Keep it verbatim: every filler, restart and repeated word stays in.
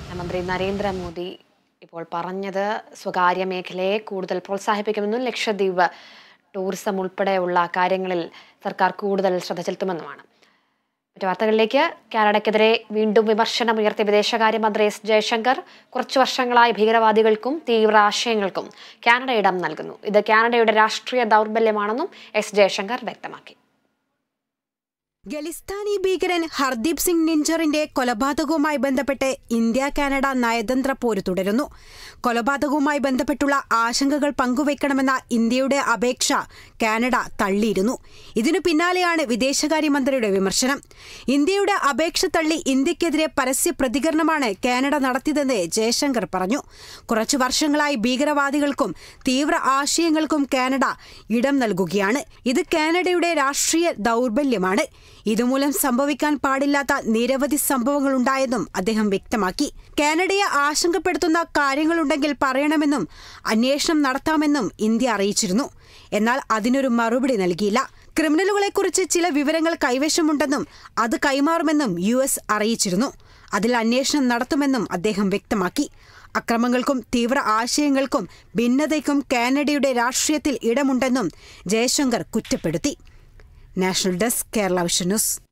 മന്ത്രി നരേന്ദ്രമോദി ഇപ്പോൾ പറഞ്ഞത് സ്വകാര്യ മേഖലയെ കൂടുതൽ പ്രോത്സാഹിപ്പിക്കുമെന്നും ലക്ഷദ്വീപ് ടൂറിസം ഉൾപ്പെടെയുള്ള കാര്യങ്ങളിൽ സർക്കാർ കൂടുതൽ ശ്രദ്ധ ചെലുത്തുമെന്നുമാണ്. മറ്റു വാർത്തകളിലേക്ക്. കാനഡയ്ക്കെതിരെ വീണ്ടും വിമർശനം ഉയർത്തിയ വിദേശകാര്യമന്ത്രി എസ് ജയശങ്കർ കുറച്ചു വർഷങ്ങളായി ഭീകരവാദികൾക്കും തീവ്ര ആശയങ്ങൾക്കും കാനഡ ഇടം നൽകുന്നു. ഇത് കാനഡയുടെ രാഷ്ട്രീയ ദൗർബല്യമാണെന്നും എസ് ജയശങ്കർ വ്യക്തമാക്കി. ഖലിസ്ഥാനി ഭീകരൻ ഹർദീപ് സിംഗ് നിഞ്ചറിന്റെ കൊലപാതകവുമായി ബന്ധപ്പെട്ട് ഇന്ത്യ കാനഡ നയതന്ത്ര പോര് തുടരുന്നു. കൊലപാതകവുമായി ബന്ധപ്പെട്ടുള്ള ആശങ്കകൾ പങ്കുവയ്ക്കണമെന്ന ഇന്ത്യയുടെ അപേക്ഷ കാനഡ തള്ളിയിരുന്നു. ഇതിനു പിന്നാലെയാണ് വിദേശകാര്യമന്ത്രിയുടെ വിമർശനം. ഇന്ത്യയുടെ അപേക്ഷ തള്ളി ഇന്ത്യക്കെതിരെ പരസ്യ പ്രതികരണമാണ് കാനഡ നടത്തിയതെന്ന് ജയശങ്കർ പറഞ്ഞു. കുറച്ചു വർഷങ്ങളായി ഭീകരവാദികൾക്കും തീവ്ര ആശയങ്ങൾക്കും കാനഡ ഇടം നൽകുകയാണ്. ഇത് കാനഡയുടെ രാഷ്ട്രീയ ദൗർബല്യമാണ്. ഇതുമൂലം സംഭവിക്കാൻ പാടില്ലാത്ത നിരവധി സംഭവങ്ങളുണ്ടായെന്നും അദ്ദേഹം വ്യക്തമാക്കി. കാനഡയെ ആശങ്കപ്പെടുത്തുന്ന കാര്യങ്ങളുണ്ടെങ്കിൽ പറയണമെന്നും അന്വേഷണം നടത്താമെന്നും ഇന്ത്യ അറിയിച്ചിരുന്നു. എന്നാൽ അതിനൊരു മറുപടി നൽകിയില്ല. ക്രിമിനലുകളെക്കുറിച്ച് ചില വിവരങ്ങൾ കൈവശമുണ്ടെന്നും അത് കൈമാറുമെന്നും യു എസ് അറിയിച്ചിരുന്നു. അതിൽ അന്വേഷണം നടത്തുമെന്നും അദ്ദേഹം വ്യക്തമാക്കി. അക്രമങ്ങൾക്കും തീവ്ര ആശയങ്ങൾക്കും ഭിന്നതയ്ക്കും കാനഡയുടെ രാഷ്ട്രീയത്തിൽ ഇടമുണ്ടെന്നും ജയശങ്കർ കുറ്റപ്പെടുത്തി. National desk, Kerala vision news.